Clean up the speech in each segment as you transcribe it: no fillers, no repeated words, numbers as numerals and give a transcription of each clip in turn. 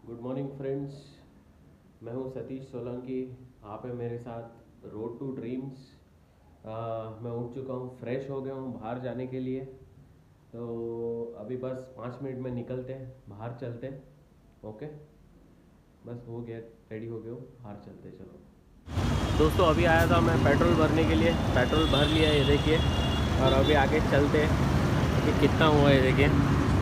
Good morning friends, मैं हूं सतीश सोलंकी। आप है मेरे साथ रोड टू ड्रीम्स। मैं उठ चुका हूं, फ्रेश हो गया हूं बाहर जाने के लिए। तो अभी बस 5 मिनट में निकलते हैं, बाहर चलते हैं। ओके, बस हो गया, रेडी हो गया हूँ, बाहर चलते। चलो दोस्तों, अभी आया था मैं पेट्रोल भरने के लिए, पेट्रोल भर लिया ये देखिए। और अभी आगे चलते हैं, अभी कितना हुआ ये देखिए।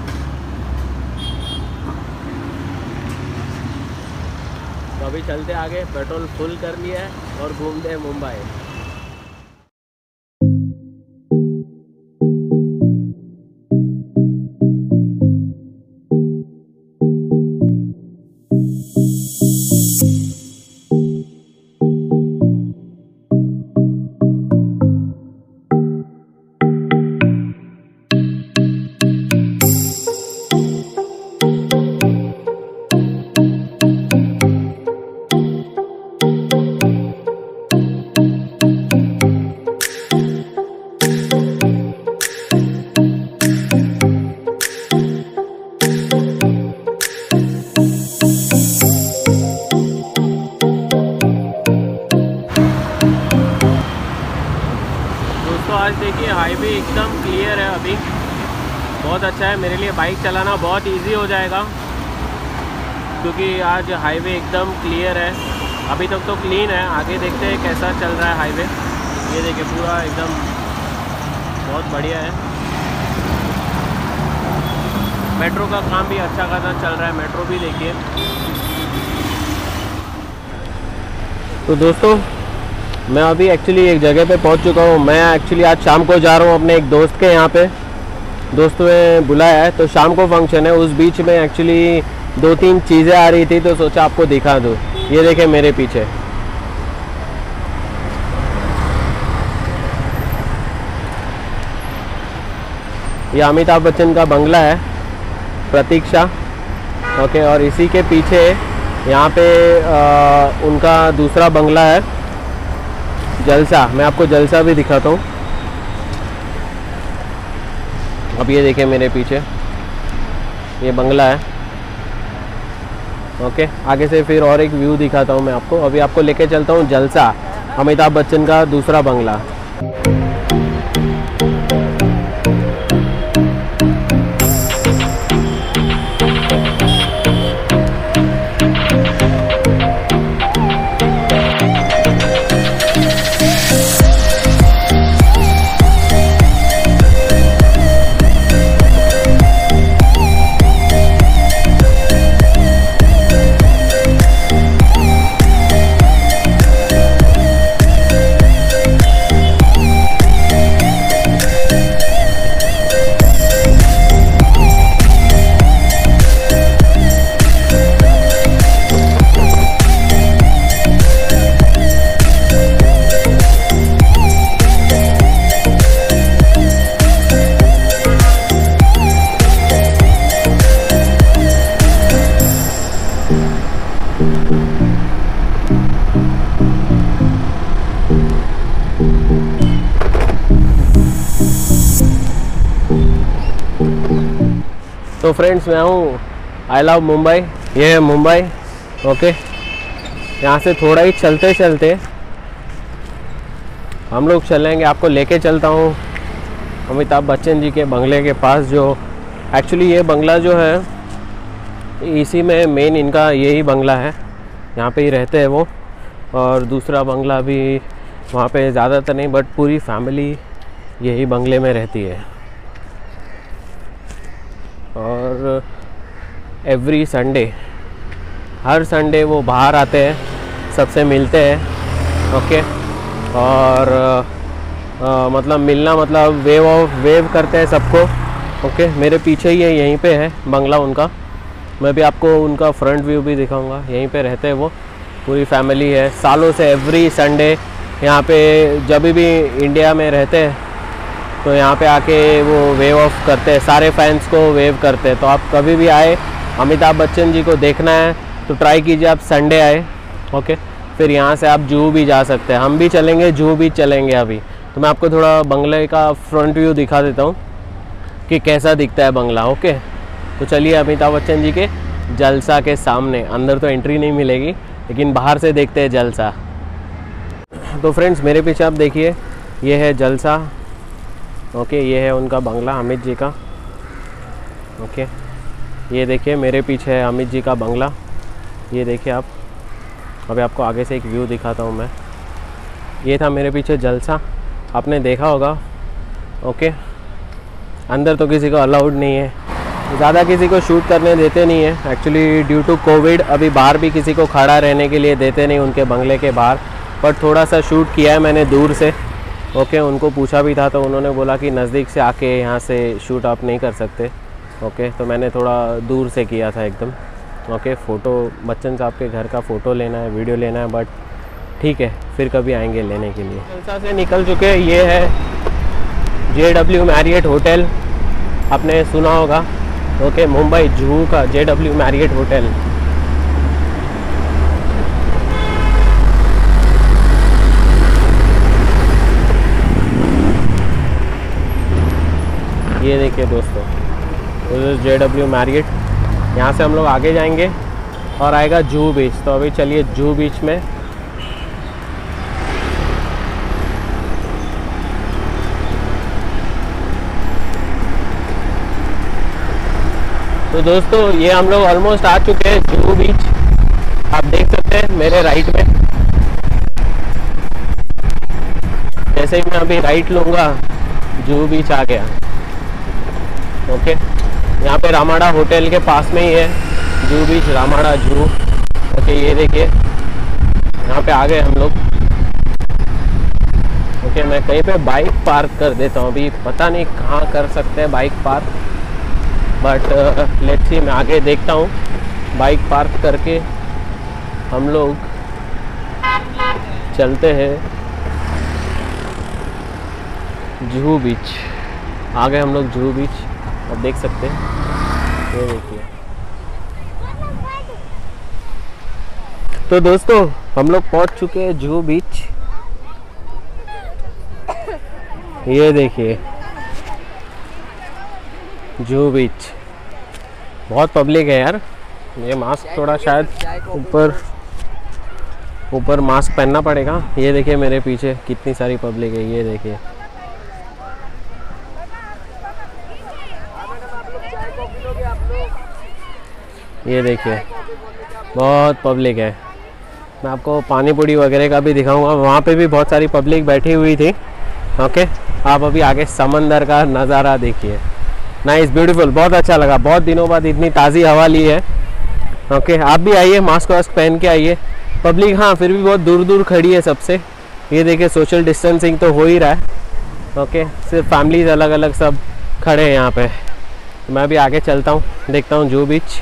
तो अभी चलते आगे, पेट्रोल फुल कर लिया है और घूमते हैं मुंबई। आज देखिए हाईवे एकदम क्लियर है, अभी बहुत अच्छा है। मेरे लिए बाइक चलाना बहुत इजी हो जाएगा क्योंकि आज हाईवे एकदम क्लियर है। अभी तक तो क्लीन है, आगे देखते हैं कैसा चल रहा है हाईवे। ये देखिए पूरा एकदम बहुत बढ़िया है। मेट्रो का काम भी अच्छा खासा चल रहा है, मेट्रो भी देखिए। तो दोस्तों, मैं अभी एक्चुअली एक जगह पे पहुंच चुका हूं। मैं एक्चुअली आज शाम को जा रहा हूं अपने एक दोस्त के यहाँ पे। दोस्त ने बुलाया है, तो शाम को फंक्शन है। उस बीच में एक्चुअली 2-3 चीज़ें आ रही थी, तो सोचा आपको दिखा दूँ। ये देखें मेरे पीछे, ये अमिताभ बच्चन का बंगला है, प्रतीक्षा। ओके, और इसी के पीछे यहाँ पे उनका दूसरा बंगला है, जलसा। मैं आपको जलसा भी दिखाता हूँ। अब ये देखें मेरे पीछे, ये बंगला है। ओके, आगे से फिर और एक व्यू दिखाता हूँ मैं आपको। अभी आपको लेके चलता हूँ जलसा, अमिताभ बच्चन का दूसरा बंगला। तो फ्रेंड्स, मैं हूँ आई लव मुंबई। ये है मुंबई। ओके, यहाँ से थोड़ा ही चलते चलते हम लोग चलेंगे। आपको लेके चलता हूँ अमिताभ बच्चन जी के बंगले के पास। जो एक्चुअली ये बंगला जो है, इसी में मेन इनका यही बंगला है, यहाँ पे ही रहते हैं वो। और दूसरा बंगला भी वहाँ पे ज़्यादातर नहीं, बट पूरी फैमिली यही बंगले में रहती है। और एवरी संडे, हर संडे वो बाहर आते हैं, सबसे मिलते हैं। ओके, और मतलब मिलना मतलब वेव करते हैं सबको। ओके, मेरे पीछे ही है, यहीं पे है बंगला उनका। मैं भी आपको उनका फ्रंट व्यू भी दिखाऊंगा। यहीं पे रहते हैं वो, पूरी फैमिली है। सालों से एवरी संडे यहाँ पे जब भी इंडिया में रहते हैं तो यहाँ पे आके वो वेव ऑफ करते हैं, सारे फैंस को वेव करते हैं। तो आप कभी भी आए, अमिताभ बच्चन जी को देखना है तो ट्राई कीजिए, आप संडे आए। ओके, फिर यहाँ से आप जूहू भी जा सकते हैं। हम भी चलेंगे, जूहू भी चलेंगे अभी। तो मैं आपको थोड़ा बंगले का फ्रंट व्यू दिखा देता हूँ कि कैसा दिखता है बंगला। ओके, तो चलिए अमिताभ बच्चन जी के जलसा के सामने। अंदर तो एंट्री नहीं मिलेगी, लेकिन बाहर से देखते हैं जलसा। तो फ्रेंड्स मेरे पीछे आप देखिए, ये है जलसा। ओके, ये है उनका बंगला अमित जी का। ओके, ये देखिए मेरे पीछे है अमित जी का बंगला। ये देखिए आप, अभी आपको आगे से एक व्यू दिखाता हूँ मैं। ये था मेरे पीछे जलसा, आपने देखा होगा। ओके, अंदर तो किसी को अलाउड नहीं है, ज़्यादा किसी को शूट करने देते नहीं है एक्चुअली ड्यू टू कोविड। अभी बाहर भी किसी को खड़ा रहने के लिए देते नहीं उनके बंगले के बाहर। पर थोड़ा सा शूट किया है मैंने दूर से। ओके, उनको पूछा भी था तो उन्होंने बोला कि नज़दीक से आके यहाँ से शूट आप नहीं कर सकते। ओके, तो मैंने थोड़ा दूर से किया था एकदम। ओके, फ़ोटो बच्चन साहब के घर का फ़ोटो लेना है, वीडियो लेना है, बट ठीक है फिर कभी आएंगे लेने के लिए। जलसा से निकल चुके, ये है JW मैरियट होटल, आपने सुना होगा। ओके, मुंबई जुहू का JW मैरियट होटल। ये देखिए दोस्तों, JW मैरियट। यहाँ से हम लोग आगे जाएंगे और आएगा जुहू बीच। तो अभी चलिए जुहू बीच में। तो दोस्तों ये हम लोग ऑलमोस्ट आ चुके हैं जुहू बीच। आप देख सकते हैं मेरे राइट में। जैसे ही मैं अभी राइट लूँगा जुहू बीच आ गया। ओके, यहाँ पे रामाडा होटल के पास में ही है Juhu beach, Ramada Juhu. Okay, ये देखिए यहाँ पे आ गए हम लोग। ओके, मैं कहीं पे बाइक पार्क कर देता हूँ, अभी पता नहीं कहाँ कर सकते हैं bike park, but let's see, मैं आगे देखता हूँ। बाइक पार्क करके हम लोग चलते हैं जुहू बीच। आ गए हम लोग जुहू बीच, आप देख सकते हैं। ये देखिए। तो दोस्तों हम लोग पहुंच चुके हैं जुहू बीच। ये देखिए जुहू बीच, बहुत पब्लिक है यार। ये मास्क थोड़ा शायद ऊपर मास्क पहनना पड़ेगा। ये देखिए मेरे पीछे कितनी सारी पब्लिक है, ये देखिए। ये देखिए बहुत पब्लिक है। मैं आपको पानी पूरी वगैरह का भी दिखाऊंगा, वहाँ पे भी बहुत सारी पब्लिक बैठी हुई थी। ओके, आप अभी आगे समंदर का नज़ारा देखिए। नाइस, ब्यूटीफुल, बहुत अच्छा लगा। बहुत दिनों बाद इतनी ताज़ी हवा ली है। ओके, आप भी आइए, मास्क वास्क पहन के आइए। पब्लिक हाँ फिर भी बहुत दूर दूर खड़ी है सबसे। ये देखिए सोशल डिस्टेंसिंग तो हो ही रहा है। ओके, सिर्फ फैमिलीज अलग अलग सब खड़े हैं यहाँ पे। मैं भी आगे चलता हूँ, देखता हूँ जुहू बीच।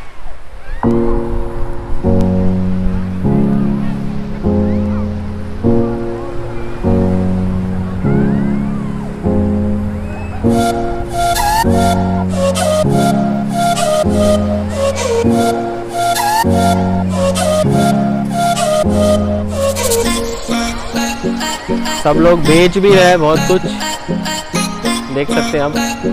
सब लोग बेच भी रहे हैं बहुत कुछ, देख सकते हैं आप।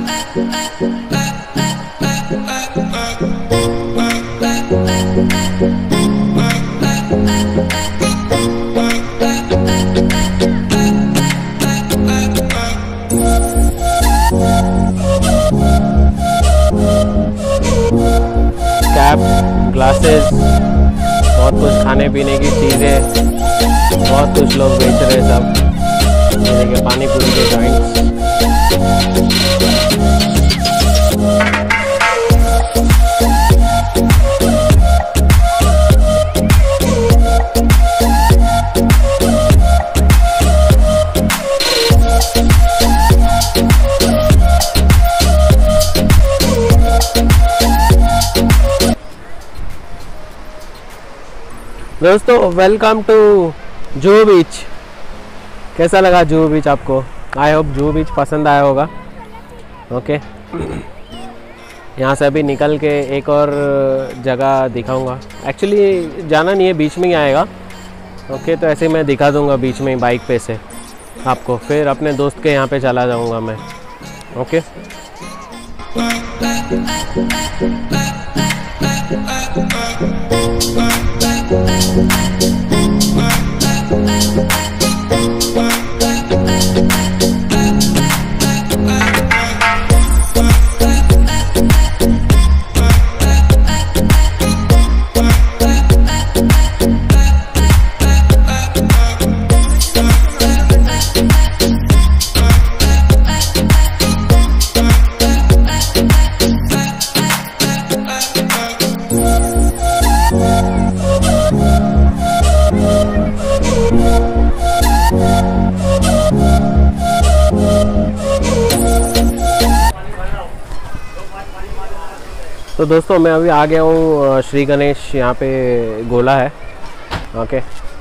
कैप, ग्लासेस, बहुत कुछ खाने पीने की चीज़ें, बहुत कुछ लोग बेच रहे हैं सब। ये देखिए पानी पूरी के जॉइंट्स। दोस्तों वेलकम टू जुहू बीच। कैसा लगा जुहू बीच आपको? आई होप जुहू बीच पसंद आया होगा। ओके, यहाँ से अभी निकल के एक और जगह दिखाऊंगा। एक्चुअली जाना नहीं है, बीच में ही आएगा। ओके, तो ऐसे मैं दिखा दूंगा बीच में ही बाइक पे से आपको। फिर अपने दोस्त के यहाँ पे चला जाऊंगा मैं। ओके, तो दोस्तों मैं अभी आ गया हूँ श्री गणेश, यहाँ पे गोला है। ओके,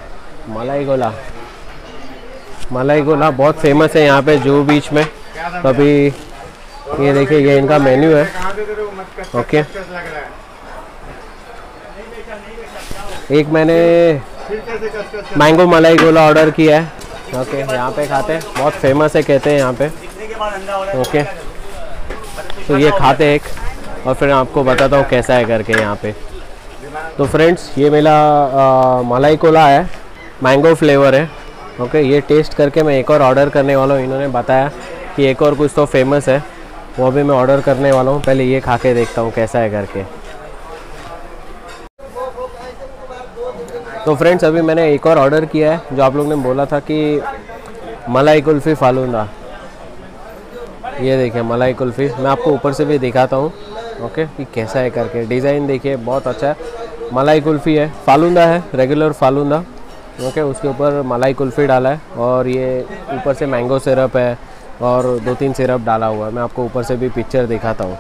मलाई गोला बहुत फेमस है यहाँ पे जुहू बीच में। तो अभी ये देखिए, ये इनका मेन्यू है। ओके, एक मैंने मैंगो मलाई गोला ऑर्डर किया है। ओके, यहाँ पे खाते हैं, बहुत फेमस है कहते हैं यहाँ पे। ओके, तो ये खाते एक, और फिर आपको बताता हूँ कैसा है करके यहाँ पे। तो फ्रेंड्स, ये मेरा मलाई कोला है, मैंगो फ्लेवर है। ओके, ये टेस्ट करके मैं एक और ऑर्डर करने वाला हूँ। इन्होंने बताया कि एक और कुछ तो फेमस है, वो भी मैं ऑर्डर करने वाला हूँ। पहले ये खा के देखता हूँ कैसा है करके। तो फ्रेंड्स, अभी मैंने एक और ऑर्डर किया है, जो आप लोग ने बोला था कि मलाई कुल्फ़ी फालूदा। ये देखिए मलाई कुल्फ़ी, मैं आपको ऊपर से भी दिखाता हूँ। ओके, कि कैसा है करके। डिज़ाइन देखिए, बहुत अच्छा है। मलाई कुल्फ़ी है, फालूदा है, रेगुलर फालूदा। ओके, उसके ऊपर मलाई कुल्फ़ी डाला है, और ये ऊपर से मैंगो सिरप है और 2-3 सिरप डाला हुआ है। मैं आपको ऊपर से भी पिक्चर दिखाता हूँ।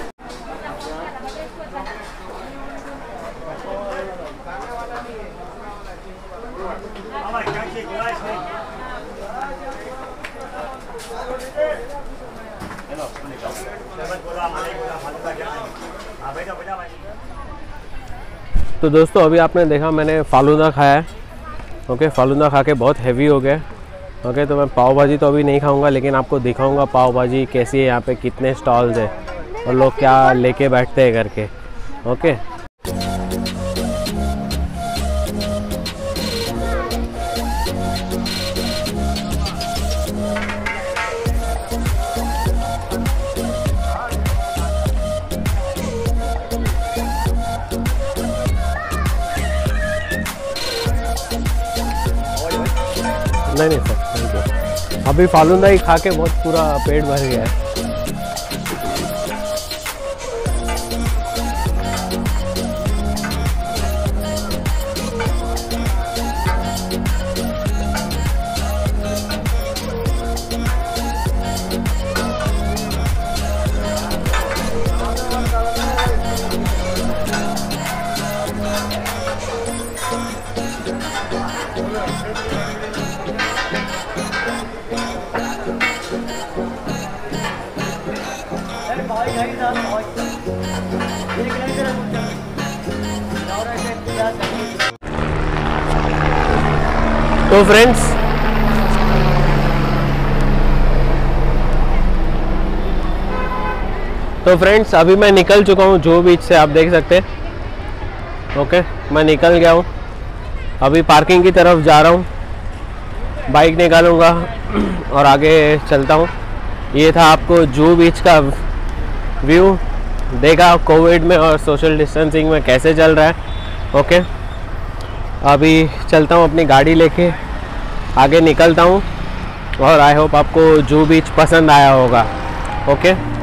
तो दोस्तों, अभी आपने देखा मैंने फालूदा खाया है। ओके, फालूदा खा के बहुत हैवी हो गया। ओके, तो मैं पाव भाजी तो अभी नहीं खाऊंगा, लेकिन आपको दिखाऊंगा पाव भाजी कैसी है, यहाँ पे कितने स्टॉल्स है और लोग क्या लेके बैठते हैं करके। ओके, नहीं सर, थैंक यू। अभी फालूदा ही खा के बहुत पूरा पेट भर गया है। तो फ्रेंड्स अभी मैं निकल चुका हूँ जुहू बीच से, आप देख सकते हैं। ओके, मैं निकल गया हूँ, अभी पार्किंग की तरफ जा रहा हूँ। बाइक निकालूंगा और आगे चलता हूँ। ये था आपको जुहू बीच का व्यू, देखा कोविड में और सोशल डिस्टेंसिंग में कैसे चल रहा है। ओके, अभी चलता हूँ अपनी गाड़ी लेके, आगे निकलता हूँ, और आई होप आपको जुहू बीच पसंद आया होगा। ओके।